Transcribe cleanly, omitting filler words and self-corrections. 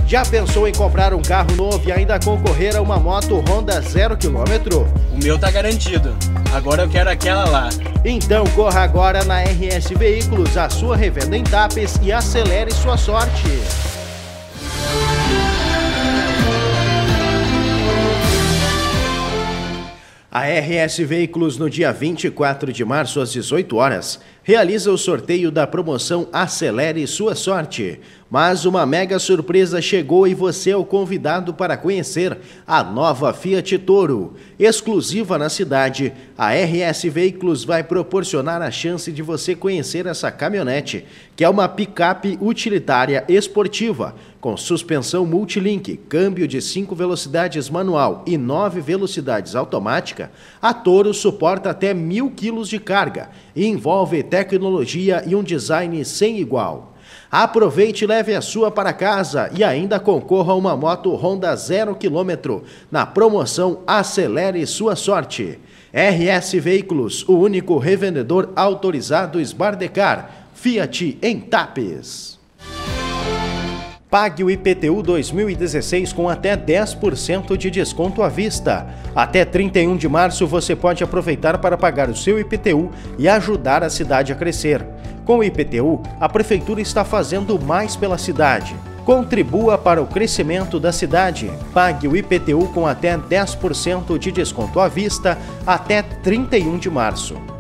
Já pensou em comprar um carro novo e ainda concorrer a uma moto Honda 0 km? O meu tá garantido. Agora eu quero aquela lá. Então corra agora na RS Veículos, a sua revenda em Tapes, e acelere sua sorte. A RS Veículos, no dia 24 de março, às 18 horas, realiza o sorteio da promoção Acelere Sua Sorte. Mas uma mega surpresa chegou e você é o convidado para conhecer a nova Fiat Toro. Exclusiva na cidade, a RS Veículos vai proporcionar a chance de você conhecer essa caminhonete, que é uma picape utilitária esportiva, com suspensão multilink, câmbio de 5 velocidades manual e 9 velocidades automática. A Toro suporta até 1.000 kg de carga e envolve tecnologia e um design sem igual. Aproveite e leve a sua para casa e ainda concorra a uma moto Honda 0 km na promoção Acelere Sua Sorte. RS Veículos, o único revendedor autorizado Esbardecar, Fiat em Tapes. Pague o IPTU 2016 com até 10% de desconto à vista. Até 31 de março você pode aproveitar para pagar o seu IPTU e ajudar a cidade a crescer. Com o IPTU, a Prefeitura está fazendo mais pela cidade. Contribua para o crescimento da cidade. Pague o IPTU com até 10% de desconto à vista até 31 de março.